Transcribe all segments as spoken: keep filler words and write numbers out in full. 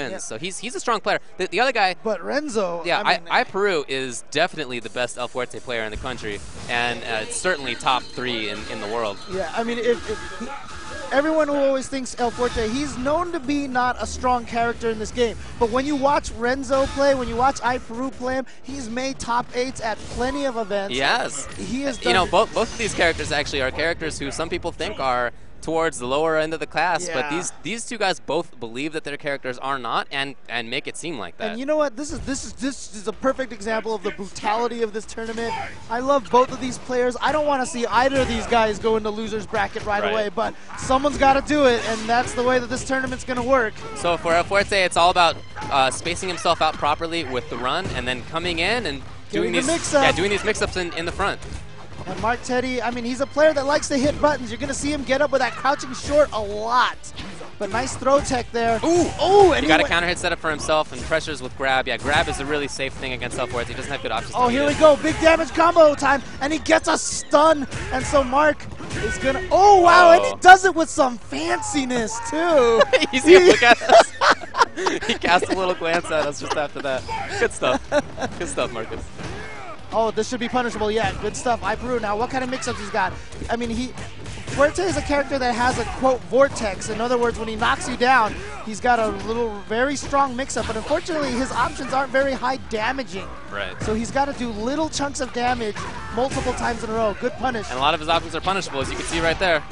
ends. Yeah. So he's he's a strong player. The, the other guy, But Renzo, yeah, I, mean, I, I Peru is definitely the best El Fuerte player in the country, and uh, certainly top three in, in the world. yeah, I mean, if, if he, everyone who always thinks El Fuerte, he's known to be not a strong character in this game. But when you watch Renzo play, when you watch iPeru play him, he's made top eights at plenty of events. Yes. He is. You know, both both of these characters actually are characters who some people think are towards the lower end of the class, Yeah. but these these two guys both believe that their characters are not, and and make it seem like that. And you know what? This is this is this is a perfect example of the brutality of this tournament. I love both of these players. I don't want to see either of these guys go into losers bracket right, Right. away, but someone's got to do it, and that's the way that this tournament's going to work. So for El Fuerte, it's all about uh, spacing himself out properly with the run, and then coming in and doing Getting the these mix-up. yeah doing these mix-ups in, in the front. And Mark Teddy, I mean, he's a player that likes to hit buttons. You're going to see him get up with that crouching short a lot. But nice throw tech there. Ooh, oh, and he he got a went- counter hit set up for himself and pressures with grab. Yeah, grab is a really safe thing against El Fuerte. He doesn't have good options. Oh, to here beat we it. go. Big damage combo time. And he gets a stun. And so Mark is going to... Oh, wow. Oh. And he does it with some fanciness, too. You see him look at us? He cast a little glance at us just after that. Good stuff. Good stuff, Marcus. Oh, this should be punishable. Yeah, good stuff. iPeru. Now, what kind of mix-ups he's got? I mean, he... Fuerte is a character that has a, quote, vortex. In other words, when he knocks you down, he's got a little, very strong mix-up. But unfortunately, his options aren't very high damaging. Right. So he's got to do little chunks of damage multiple times in a row. Good punish. And a lot of his options are punishable, as you can see right there.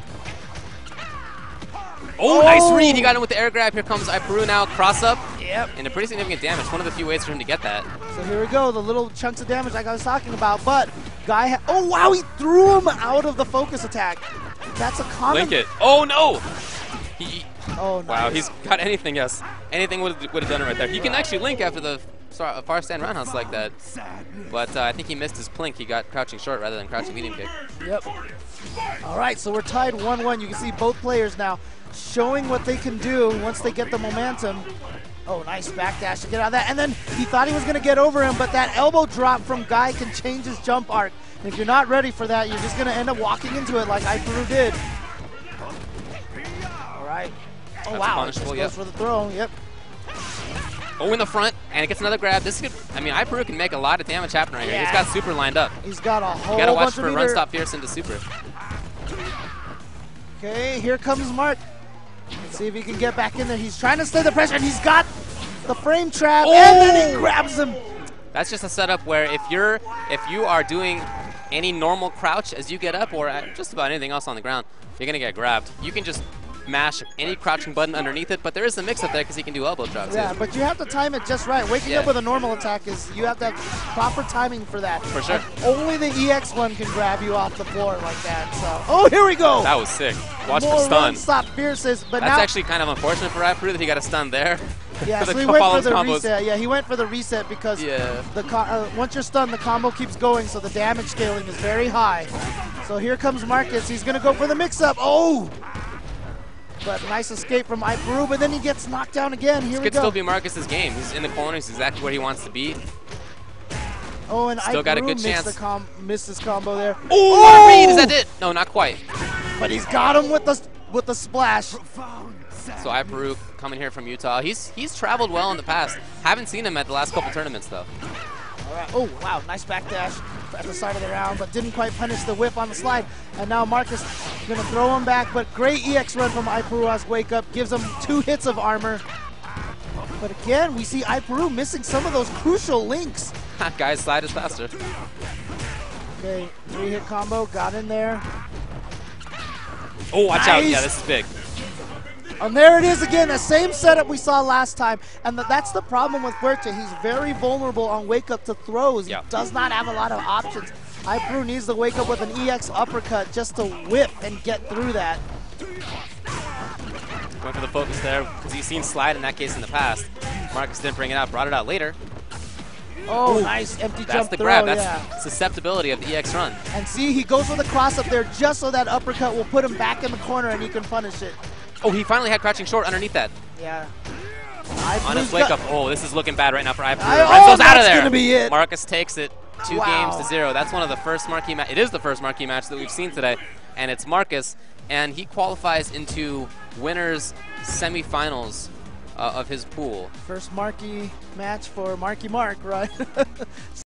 Oh, nice read. He got him with the air grab. Here comes iPeru now. Cross up. Yep. And a pretty significant damage. One of the few ways for him to get that. So here we go, the little chunks of damage like I was talking about. But guy, ha oh wow, he threw him out of the focus attack. That's a common. Link it. Oh, no. He, Oh, nice. wow, he's got anything, yes. Anything would have done it right there. He can actually link after the far far stand roundhouse like that. But uh, I think he missed his plink. He got crouching short rather than crouching medium kick. Yep. All right, so we're tied one one. You can see both players now showing what they can do once they get the momentum. Oh, nice backdash to get out of that. And then he thought he was going to get over him, but that elbow drop from Guy can change his jump arc. And if you're not ready for that, you're just going to end up walking into it like iPeru did. All right. Oh, That's wow. punishable, Just yep. goes for the throw. Yep. Oh, in the front, and it gets another grab. This could, I mean, iPeru can make a lot of damage happen right here. Yeah. He's got super lined up. He's got a whole You gotta watch bunch for of run meter. stop fierce into super. Okay, here comes Mark. Let's see if he can get back in there. He's trying to stay the pressure, and he's got the frame trap, Oh! and then he grabs him. That's just a setup where if you're, if you are doing any normal crouch as you get up, or at just about anything else on the ground, you're gonna get grabbed. You can just mash any crouching button underneath it, but there is a mix up there because he can do elbow drops. Yeah, too. but you have to time it just right. Waking Yeah. up with a normal attack is, you have to have proper timing for that. For sure. And only the E X one can grab you off the floor like that. So, oh, here we go. That was sick. Watch More for stun. run stop fierces, but That's now actually kind of unfortunate for iPeru that he got a stun there. yeah, for so the he went for follows the combos. reset. Yeah, he went for the reset because Yeah. the co uh, once you're stunned, the combo keeps going, so the damage scaling is very high. So here comes Marcus. He's gonna go for the mix-up. Oh, but nice escape from iPeru, but then he gets knocked down again. Here This we could go. still be Marcus's game. He's in the corner. He's exactly where he wants to be. Oh, and Still got a iPeru good missed chance. the com missed his combo there. Oh, what a read! Is that it? No, not quite. But he's got him with the with the splash. So iPeru coming here from Utah. He's he's traveled well in the past. Haven't seen him at the last couple tournaments though. All right. Oh, wow, nice backdash at the start of the round, but didn't quite punish the whip on the slide. And now Marcus is going to throw him back, but great E X run from iPeru's Wake Up gives him two hits of armor. But again, we see iPeru missing some of those crucial links. Guy's slide is faster. Okay, three-hit combo, got in there. Oh, watch out! Nice. Yeah, this is big. And there it is again, the same setup we saw last time. And th that's the problem with Fuerte. He's very vulnerable on wake up to throws. Yeah. He does not have a lot of options. iPeru needs to wake up with an E X uppercut just to whip and get through that. Went for the focus there because he's seen slide in that case in the past. Marcus didn't bring it out, brought it out later. Oh, nice empty That's jump the throw, grab. That's yeah. susceptibility of the E X run. And see, he goes for the cross up there just so that uppercut will put him back in the corner and he can punish it. Oh, he finally had crouching short underneath that. Yeah. On his iPeru's wake got- up. Oh, this is looking bad right now for iPeru. I- oh, Renzo's out of that's there. gonna be it. Marcus takes it two Wow. games to zero. That's one of the first marquee match. It is the first marquee match that we've seen today, and it's Marcus, and he qualifies into winners semifinals uh, of his pool. First Marky match for Marky Mark, right?